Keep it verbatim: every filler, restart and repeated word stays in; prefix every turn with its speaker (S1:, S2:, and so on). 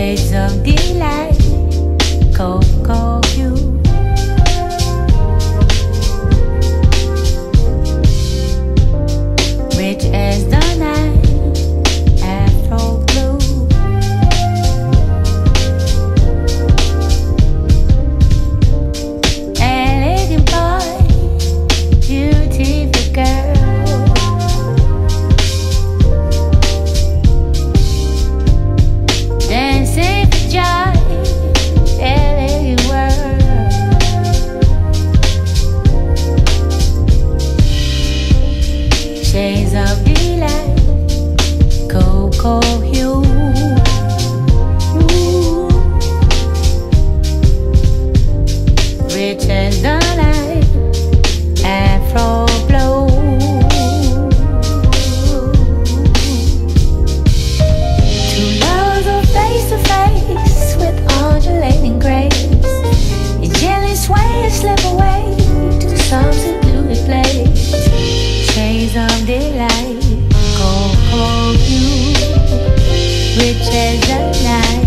S1: Shades of delight, cocoa hue. Rich as the night, afro blue. Elegant boy, beautiful girl. Dancing for joy, elegant world. Shades of delight, cocoa hue. Ooh. Rich as the night, afro blow. Two loves are face to face with undulating grace. Your gently sway and slip away to some secluded place. Shades of delight, cocoa hue. Rich as the night,